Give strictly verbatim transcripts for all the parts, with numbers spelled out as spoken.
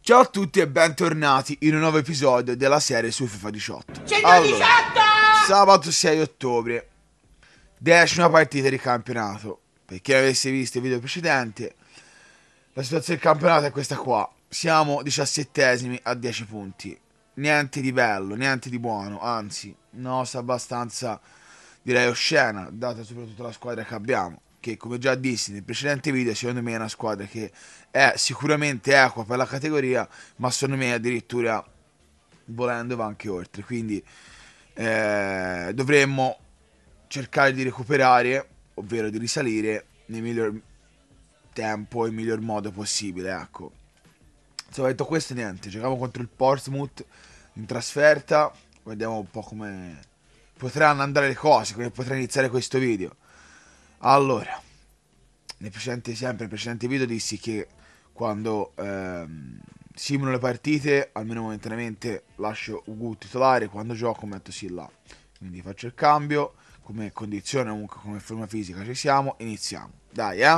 Ciao a tutti e bentornati in un nuovo episodio della serie su FIFA diciotto. centodiciotto! Allora, sabato sei ottobre, decima partita di campionato. Per chi avesse visto il video precedente, la situazione del campionato è questa qua. Siamo diciassettesimi a dieci punti. Niente di bello, niente di buono, anzi, una cosa abbastanza, direi, oscena, data soprattutto la squadra che abbiamo. Che, come già dissi nel precedente video, secondo me è una squadra che è sicuramente equa per la categoria, ma secondo me addirittura, volendo, va anche oltre. Quindi eh, dovremmo cercare di recuperare, ovvero di risalire nel miglior tempo e miglior modo possibile, ecco. Insomma, detto questo, niente, giochiamo contro il Portsmouth in trasferta, vediamo un po' come potranno andare le cose, come potrà iniziare questo video. Allora, nel precedente, sempre nel precedente video dissi che quando ehm, simulo le partite, almeno momentaneamente lascio Ugu titolare, quando gioco metto Silla. Quindi faccio il cambio, come condizione, comunque come forma fisica ci siamo, iniziamo. Dai, eh!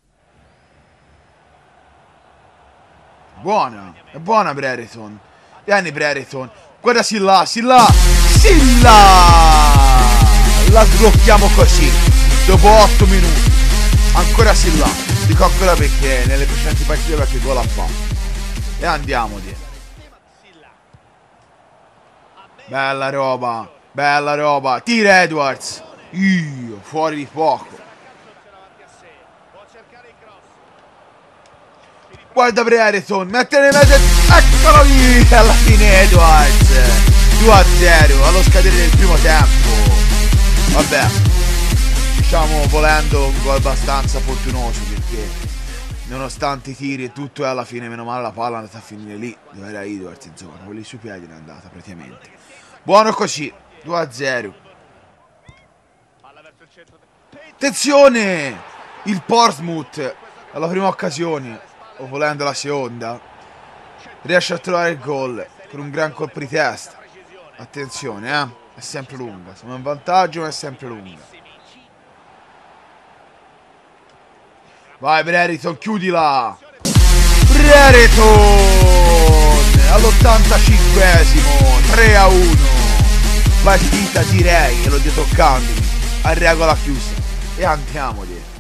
Buona, è buona Brereton. Vieni Brereton, guarda Silla, Silla, Silla! La sblocchiamo così, dopo otto minuti. Ancora Silla, dico ancora perché nelle precedenti partite qualche gol ha fatto. E andiamo di. Bella roba, bella roba. Tira Edwards. Io, fuori di poco. Guarda Brereton, mette nel mezzo. Eccolo lì, alla fine Edwards. due a zero allo scadere del primo tempo. Vabbè, diciamo volendo un gol abbastanza fortunoso, perché nonostante i tiri e tutto, alla fine meno male la palla è andata a finire lì dove era Edwards, insomma, quelli sui piedi è andata praticamente. Buono così, due a zero. Attenzione, il Portsmouth alla prima occasione, o volendo la seconda, riesce a trovare il gol con un gran colpo di testa. Attenzione, eh, è sempre lunga, siamo in vantaggio ma è sempre lunga. Vai Brereton, chiudila! Brereton! All'ottantacinquesimo, tre a uno. Partita, direi, e l'ho detto toccandomi, a regola chiusa. E andiamo dietro.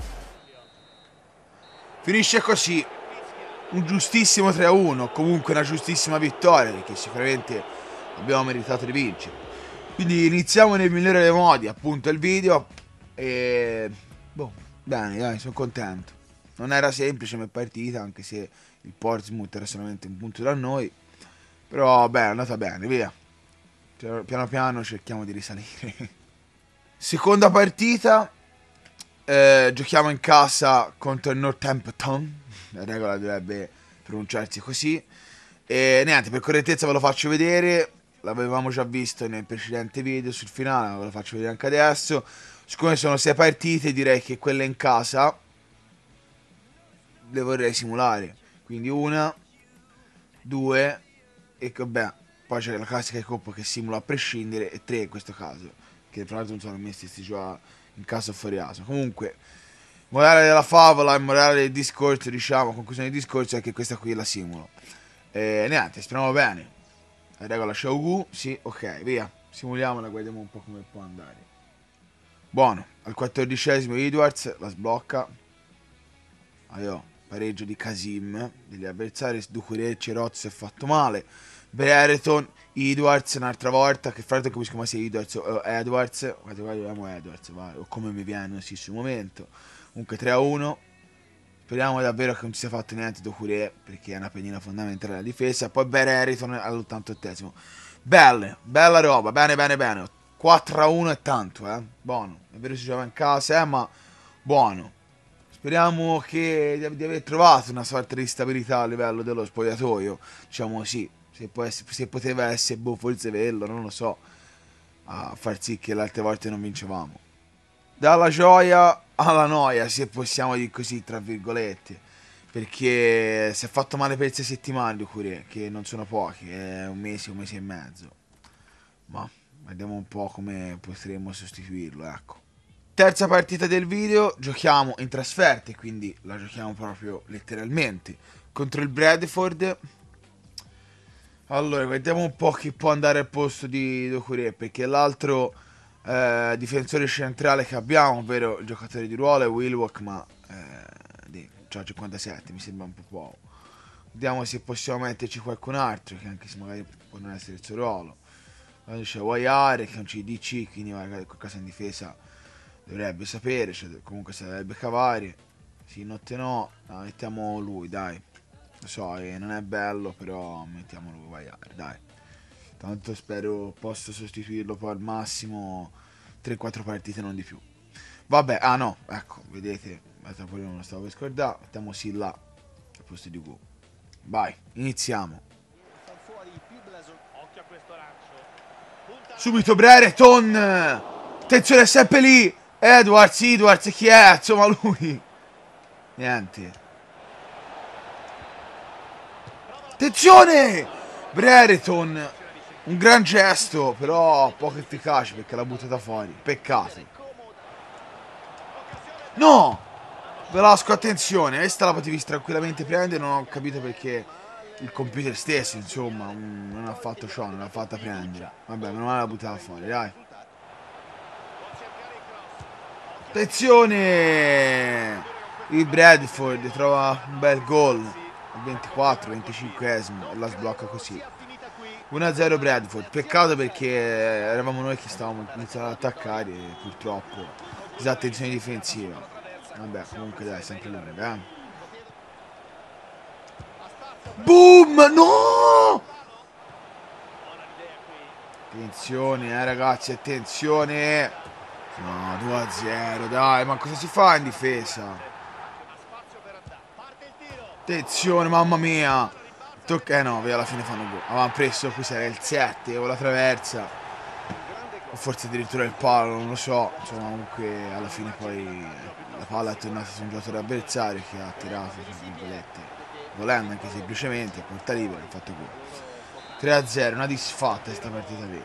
Finisce così. Un giustissimo tre a uno, comunque una giustissima vittoria, perché sicuramente abbiamo meritato di vincere. Quindi iniziamo nel migliore dei modi, appunto, il video. E... boh, bene, dai, sono contento. Non era semplice come partita, anche se il Portsmouth era solamente un punto da noi. Però, beh, è andata bene, via. Piano piano cerchiamo di risalire. Seconda partita. Eh, giochiamo in casa contro il Northampton. La regola dovrebbe pronunciarsi così. E niente, per correttezza ve lo faccio vedere. L'avevamo già visto nel precedente video sul finale, ma ve lo faccio vedere anche adesso. Siccome sono sei partite, direi che quelle in casa le vorrei simulare. Quindi una, due, e vabbè, poi c'è la classica coppa che simula a prescindere, e tre in questo caso, che tra l'altro non sono messi sti già in casa o fuori casa. Comunque, morale della favola e morale del discorso, diciamo, conclusione del discorso, è che questa qui la simulo. E niente, speriamo bene. La regola Shogu, sì, ok, via. Simuliamola, guardiamo un po' come può andare. Buono, al quattordicesimo Edwards la sblocca. Aio, pareggio di Kasim. Degli avversari, Doucouré, Cerozzo è fatto male. Brereton, Edwards un'altra volta, che fra l'altro capisco come sia Edwards o Edwards. Guardate qua, dobbiamo Edwards, vai, o come mi viene sì, sul momento. Comunque tre a uno. Speriamo davvero che non si sia fatto niente Doucouré, perché è una pedina fondamentale della difesa. Poi Brereton all'ottantottesimo. Belle, bella roba, bene bene bene. quattro a uno è tanto, eh. Buono. È vero si gioca in casa, eh, ma buono. Speriamo che di, di aver trovato una sorta di stabilità a livello dello spogliatoio. Diciamo sì, se, può essere, se poteva essere boh, forse Vello, non lo so, a far sì che le altre volte non vincevamo. Dalla gioia alla noia, se possiamo dire così, tra virgolette, perché si è fatto male per sei settimane Doucouré, che non sono pochi, è un mese, un mese e mezzo, ma vediamo un po' come potremo sostituirlo, ecco. Terza partita del video, giochiamo in trasferte, quindi la giochiamo proprio letteralmente contro il Bradford. Allora, vediamo un po' chi può andare al posto di Doucouré, perché l'altro eh, difensore centrale che abbiamo, ovvero il giocatore di ruolo, è Willock, ma eh, c'ha cinquantasette, mi sembra un po' poco. Vediamo se possiamo metterci qualcun altro, che anche se magari può non essere il suo ruolo. Allora c'è Waiare, che è un C D C, quindi magari qualcosa in difesa dovrebbe sapere, cioè, comunque se la dovrebbe cavare. Sì, notte no, no, mettiamo lui, dai. Lo so, eh, non è bello, però mettiamo lui, Waiare, dai. Tanto spero possa sostituirlo poi al massimo tre quattro partite, non di più. Vabbè, ah no, ecco, vedete, non lo stavo per scordare, mettiamo sì là, al posto di Gu. Vai, iniziamo. Subito Brereton. Attenzione, è sempre lì. Edwards, Edwards, chi è? Insomma lui. Niente. Attenzione! Brereton. Un gran gesto, però poco efficace perché l'ha buttata fuori. Peccato. No! Velasco, attenzione. Questa la potevi tranquillamente prendere. Non ho capito perché il computer stesso, insomma, non ha fatto ciò, non l'ha fatta prendere. Vabbè, meno male la buttava fuori, dai. Attenzione! Il Bradford trova un bel gol al ventiquattro venticinquesimo e la sblocca così. uno a zero Bradford. Peccato perché eravamo noi che stavamo iniziando ad attaccare e purtroppo disattenzione difensiva. Vabbè, comunque dai, sempre lunga, eh. Boom! No! Attenzione, eh ragazzi, attenzione. No, due a zero, dai, ma cosa si fa in difesa? Attenzione, mamma mia. Tocca, eh no, alla fine fanno gol. Avevamo preso, qui sarà il sette o la traversa. O forse addirittura il palo, non lo so. Insomma, comunque alla fine poi la palla è tornata su un giocatore avversario che ha tirato, tra virgolette, volendo anche semplicemente, porta libera, ha fatto gol. tre a zero, una disfatta questa partita lì.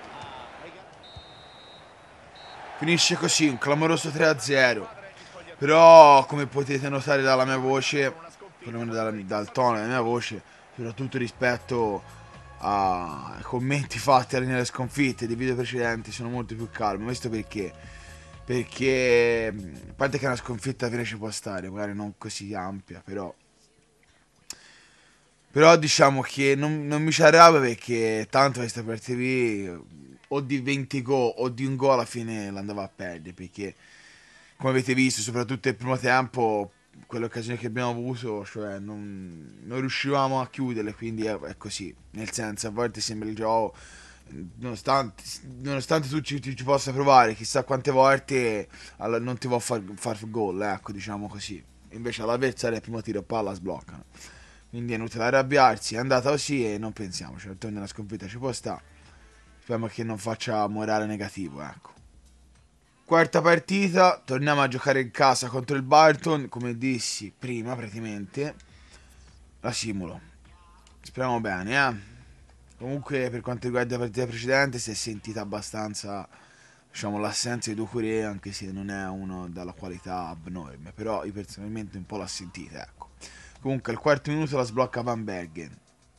Finisce così, un clamoroso tre a zero. Però, come potete notare dalla mia voce, perlomeno dal, dal tono della mia voce, soprattutto rispetto ai commenti fatti alla linea delle sconfitte dei video precedenti, sono molto più calmo. Questo perché? Perché, a parte che una sconfitta alla fine ci può stare, magari non così ampia, però... Però diciamo che non, non mi ci arrabbio perché tanto questa partita qui o di venti gol o di un gol alla fine l'andava a perdere, perché come avete visto soprattutto nel primo tempo quelle occasioni che abbiamo avuto, cioè non, non riuscivamo a chiuderle, quindi è, è così, nel senso a volte sembra il gioco, nonostante, nonostante tu ci, ci possa provare chissà quante volte, allora, non ti vuoi far, far gol, ecco, diciamo così, invece all'avversario al primo tiro palla sbloccano. Quindi è inutile arrabbiarsi, è andata così e non pensiamo, cioè il torno della sconfitta ci può stare. Speriamo che non faccia morale negativo, ecco. Quarta partita, torniamo a giocare in casa contro il Barton, come dissi prima praticamente. La simulo. Speriamo bene, eh. Comunque per quanto riguarda la partita precedente si è sentita abbastanza, diciamo, l'assenza di Doucouré, anche se non è uno dalla qualità abnorme, però io personalmente un po' l'ho sentita, ecco. Comunque al quarto minuto la sblocca Van Bergen.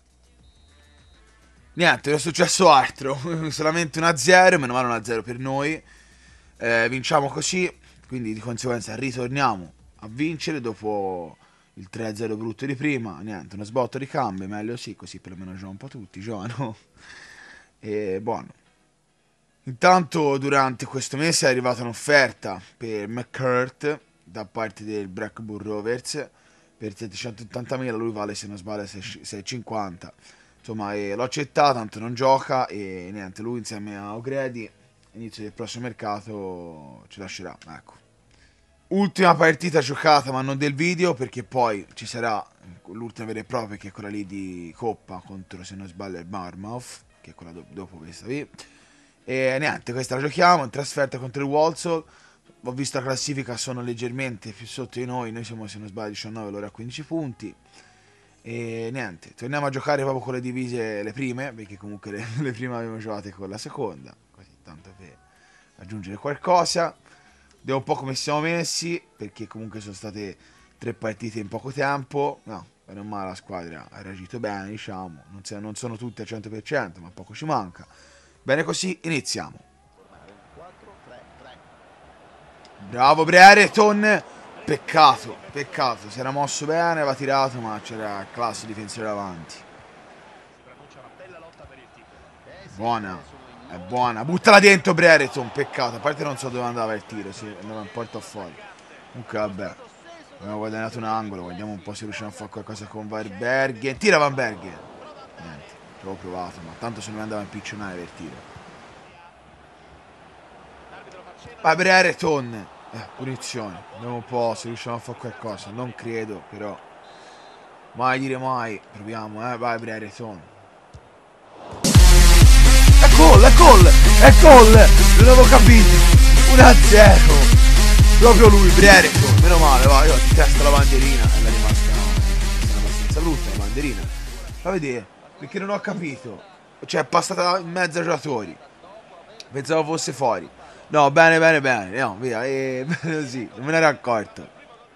Niente, non è successo altro. Solamente uno a zero, meno male uno a zero per noi. Eh, vinciamo così, quindi di conseguenza ritorniamo a vincere dopo il tre a zero brutto di prima. Niente, uno sbotto di cambio, meglio sì, così perlomeno giocano un po' tutti, giocano. E buono. Intanto durante questo mese è arrivata un'offerta per McCurt da parte del Blackburn Rovers per settecentottantamila, lui vale se non sbaglio seicentocinquanta, insomma, l'ho accettato, tanto non gioca e niente, lui insieme a O'Grady inizio del prossimo mercato ci lascerà, ecco. Ultima partita giocata ma non del video, perché poi ci sarà l'ultima vera e propria, che è quella lì di Coppa contro, se non sbaglio, il Bournemouth, che è quella do- dopo questa qui. E niente, questa la giochiamo in trasferta contro il Walsall. Ho visto la classifica, sono leggermente più sotto di noi, noi siamo se non sbaglio diciannove, loro a quindici punti. E niente, torniamo a giocare proprio con le divise, le prime, perché comunque le, le prime abbiamo giocate con la seconda, così tanto per aggiungere qualcosa. Vediamo un po' come siamo messi, perché comunque sono state tre partite in poco tempo. No, bene o male la squadra ha reagito bene, diciamo. Non, se, non sono tutte al cento per cento, ma poco ci manca. Bene così, iniziamo. Bravo Brereton. Peccato, peccato. Si era mosso bene, aveva tirato, ma c'era classe difensore davanti. Buona, è buona. Buttala dentro Brereton, peccato. A parte non so dove andava il tiro, si andava un po' fuori. Comunque vabbè. Abbiamo guadagnato un angolo, vediamo un po' se riusciamo a fare qualcosa con Van Bergen. Tira Van Bergen. Niente, l'avevo provato, ma tanto se non andava a impiccionare per tiro. Vai Brereton. Eh, punizione. Vediamo un po' se riusciamo a fare qualcosa. Non credo, però. Mai dire mai. Proviamo, eh. Vai Brereton. È gol, è gol, è gol. Non avevo capito. uno a zero. Proprio lui, Brereton. Meno male, va. Io ti testa la bandierina. E la rimasta. È abbastanza brutta la bandierina. Fa vedere. Perché non ho capito. Cioè, è passata in mezzo ai giocatori. Pensavo fosse fuori. No, bene, bene, bene. No, via. E così. Non me ne ero accorto.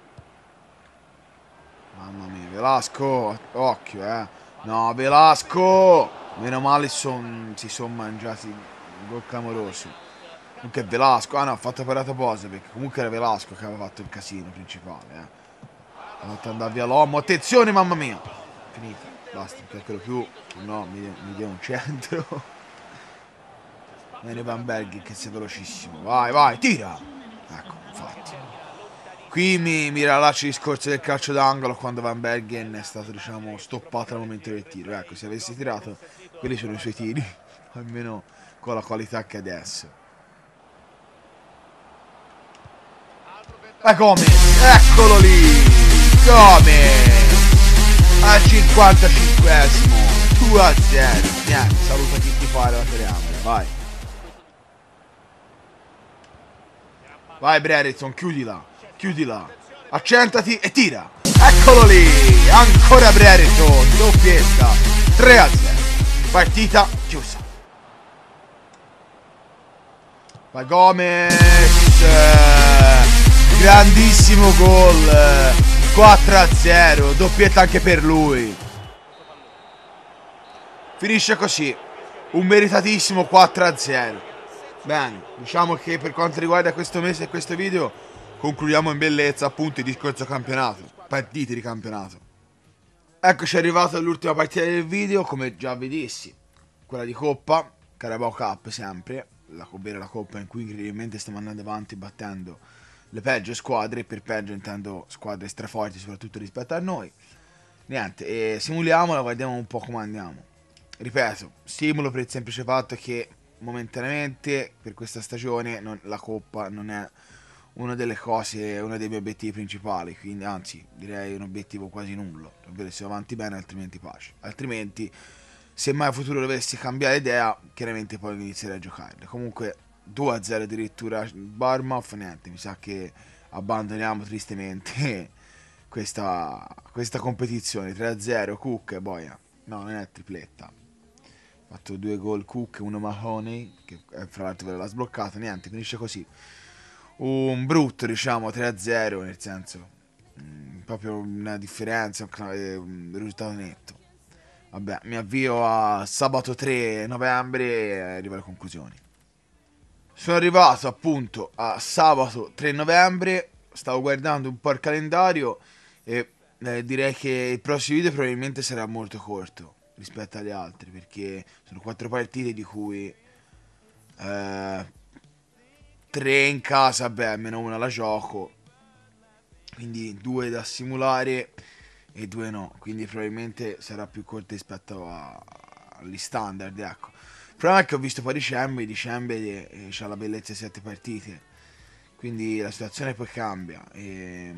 Mamma mia, Velasco. Occhio, eh. No, Velasco. Meno male son, si sono mangiati un gol clamoroso. Comunque Velasco. Ah no, ha fatto parata posa. Perché comunque era Velasco che aveva fatto il casino principale, eh. Ha fatto andare via l'uomo. Attenzione, mamma mia. Finita. Basta, non calcolo più. No, mi, mi dia un centro. Bene Van Bergen che sei velocissimo. Vai, vai, tira. Ecco, infatti. Qui mi, mi rilascia il discorso del calcio d'angolo quando Van Bergen è stato, diciamo, stoppato al momento del tiro. Ecco, se avessi tirato, quelli sono i suoi tiri. Almeno con la qualità che adesso. Ma come? Eccolo lì! Come? Al cinquantacinquesimo. due a zero. Niente, saluta chi ti fa la telecamera, vai. Vai Brereton, chiudila, chiudila, accentati e tira. Eccolo lì, ancora Brereton, doppietta, tre a zero. Partita chiusa. Vai Gomez, grandissimo gol, quattro a zero, doppietta anche per lui. Finisce così, un meritatissimo quattro a zero. Bene, diciamo che per quanto riguarda questo mese e questo video concludiamo in bellezza appunto il discorso campionato, partite di campionato. Eccoci arrivato all'ultima partita del video, come già vi dissi, quella di Coppa, Carabao Cup sempre, la, ovvero la Coppa in cui incredibilmente stiamo andando avanti battendo le peggio squadre, per peggio intendo squadre straforti soprattutto rispetto a noi. Niente, e simuliamola, guardiamo un po' come andiamo. Ripeto, simulo per il semplice fatto che momentaneamente per questa stagione non, la Coppa non è una delle cose, uno dei miei obiettivi principali, quindi anzi direi un obiettivo quasi nullo, ovvero se avanti bene altrimenti pace, altrimenti se mai a futuro dovessi cambiare idea chiaramente poi inizierei a giocarle. Comunque due a zero addirittura Bournemouth, niente, mi sa che abbandoniamo tristemente questa, questa competizione. Tre a zero Cook e boia, no non è tripletta. Ha fatto due gol Cook e uno Mahoney, che fra l'altro ve l'ha sbloccato, niente, finisce così. Un brutto, diciamo, tre a zero, nel senso, mh, proprio una differenza, un risultato netto. Vabbè, mi avvio a sabato tre novembre e arrivo alle conclusioni. Sono arrivato appunto a sabato tre novembre, stavo guardando un po' il calendario e eh, direi che il prossimo video probabilmente sarà molto corto rispetto agli altri, perché sono quattro partite di cui eh, tre in casa, beh, almeno una la gioco, quindi due da simulare e due no, quindi probabilmente sarà più corto rispetto a, agli standard, ecco. Il problema è che ho visto poi dicembre, dicembre e c'ha la bellezza di sette partite, quindi la situazione poi cambia. E,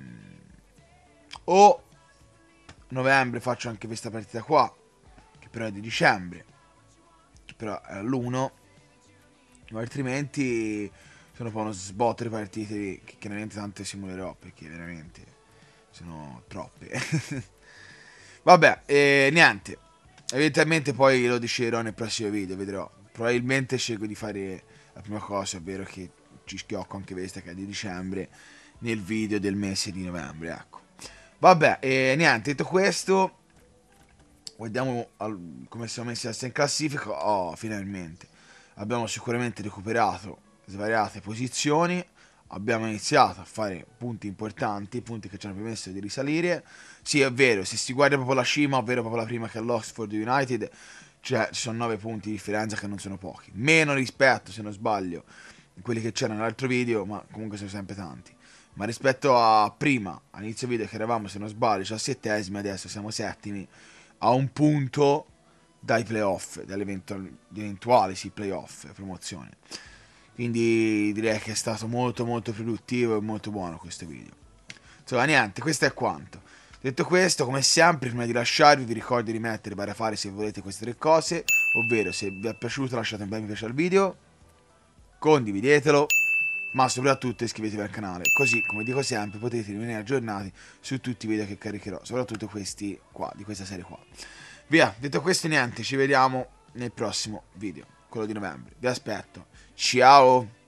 o novembre faccio anche questa partita qua, che però è di dicembre, che però è all'uno, o altrimenti sono poi uno sbotto di partite che chiaramente tante simulerò, perché veramente sono troppe. Vabbè, e niente, eventualmente poi lo deciderò nel prossimo video, vedrò. Probabilmente scelgo di fare la prima cosa, ovvero che ci schiocco anche questa che è di dicembre nel video del mese di novembre, ecco. Vabbè, e niente, detto questo, guardiamo al, come siamo messi adesso in classifica. Oh, finalmente abbiamo sicuramente recuperato svariate posizioni, abbiamo iniziato a fare punti importanti, punti che ci hanno permesso di risalire. Sì, è vero, se si guarda proprio la cima, ovvero proprio la prima che è l'Oxford United, cioè ci sono nove punti di differenza, che non sono pochi, meno rispetto, se non sbaglio, quelli che c'erano nell'altro video, ma comunque sono sempre tanti. Ma rispetto a prima, all'inizio video, che eravamo, se non sbaglio, diciassettesimi, adesso siamo settimi, a un punto dai playoff, dagli eventuali sì, playoff, promozione. Quindi direi che è stato molto molto produttivo e molto buono questo video. Insomma, niente, questo è quanto. Detto questo, come sempre, prima di lasciarvi vi ricordo di mettere parafare se volete queste tre cose, ovvero se vi è piaciuto lasciate un bel mi piace al video, condividetelo, ma soprattutto iscrivetevi al canale, così come dico sempre potete rimanere aggiornati su tutti i video che caricherò, soprattutto questi qua, di questa serie qua. Via, detto questo niente, ci vediamo nel prossimo video, quello di novembre. Vi aspetto. Ciao!